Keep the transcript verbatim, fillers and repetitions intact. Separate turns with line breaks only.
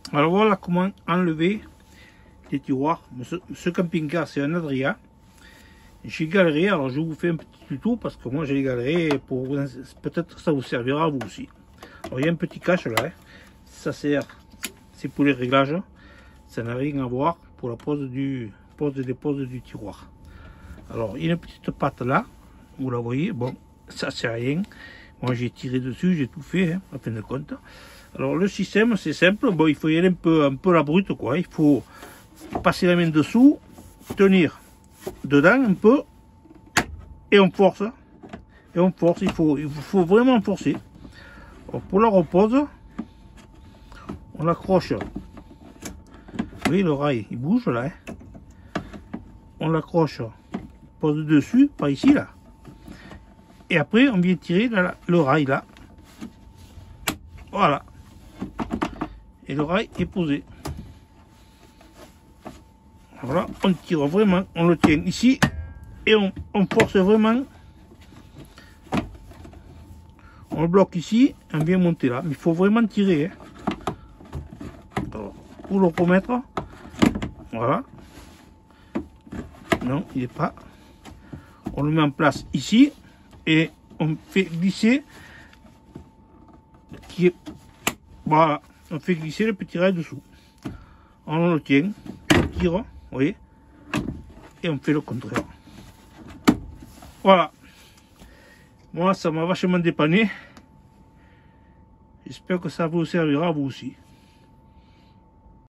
Alors voilà comment enlever les tiroirs. Ce, ce camping-car, c'est un Adria. J'ai galéré, alors je vous fais un petit tuto parce que moi j'ai galéré, pour peut-être ça vous servira à vous aussi. Alors il y a un petit cache là, hein. Ça sert, c'est pour les réglages, ça n'a rien à voir pour la pose du pose et dépose du tiroir. Alors il y a une petite patte là, vous la voyez, bon ça c'est rien, moi j'ai tiré dessus, j'ai tout fait, hein, en fin de compte. Alors le système c'est simple, bon il faut y aller un peu, un peu la brute quoi, il faut passer la main dessous, tenir dedans un peu et on force et on force, il faut, il faut vraiment forcer. Alors, pour la repose on l'accroche, vous voyez le rail il bouge là, hein. On l'accroche, pose dessus, par ici là, et après on vient tirer là, le rail là, voilà, et le rail est posé. Voilà, on tire vraiment, on le tient ici et on, on force vraiment. On le bloque ici, on vient monter là, mais il faut vraiment tirer. Hein. Alors, pour le remettre, voilà. Non, il n'est pas. On le met en place ici et on fait glisser. Qui est, voilà, on fait glisser le petit rail dessous. On le tient, on tire. Vous voyez, et on fait le contraire. Voilà, moi ça m'a vachement dépanné, j'espère que ça vous servira à vous aussi.